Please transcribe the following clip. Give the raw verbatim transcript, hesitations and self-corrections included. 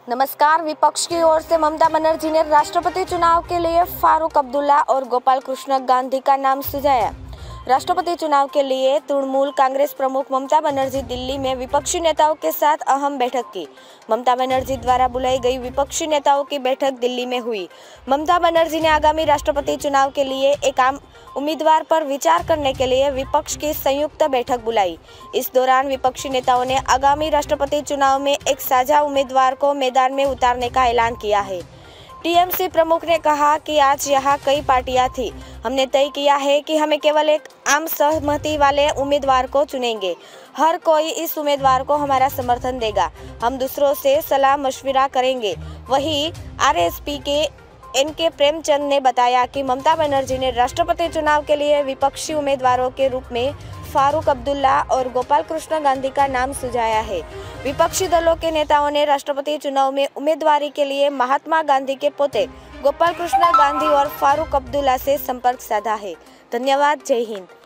नमस्कार। विपक्ष की ओर से ममता बनर्जी ने राष्ट्रपति चुनाव के लिए फारूक अब्दुल्ला और गोपाल कृष्ण गांधी का नाम सुझाया। राष्ट्रपति चुनाव के लिए तृणमूल कांग्रेस प्रमुख ममता बनर्जी दिल्ली में विपक्षी नेताओं के साथ अहम बैठक की। ममता बनर्जी द्वारा बुलाई गई विपक्षी नेताओं की बैठक दिल्ली में हुई। ममता बनर्जी ने आगामी राष्ट्रपति चुनाव के लिए एक आम उम्मीदवार पर विचार करने के लिए विपक्ष की संयुक्त बैठक बुलाई। इस दौरान विपक्षी नेताओं ने आगामी राष्ट्रपति चुनाव में एक साझा उम्मीदवार को मैदान में उतारने का ऐलान किया है। टीएमसी प्रमुख ने कहा कि आज यहाँ कई पार्टियां थी। हमने तय किया है कि हमें केवल एक आम सहमति वाले उम्मीदवार को चुनेंगे। हर कोई इस उम्मीदवार को हमारा समर्थन देगा। हम दूसरों से सलाह मशविरा करेंगे। वहीं आरएसपी के एन के प्रेमचंद ने बताया कि ममता बनर्जी ने राष्ट्रपति चुनाव के लिए विपक्षी उम्मीदवारों के रूप में फारूक अब्दुल्ला और गोपाल कृष्ण गांधी का नाम सुझाया है। विपक्षी दलों के नेताओं ने राष्ट्रपति चुनाव में उम्मीदवारी के लिए महात्मा गांधी के पोते गोपाल कृष्ण गांधी और फारूक अब्दुल्ला से संपर्क साधा है। धन्यवाद। जय हिंद।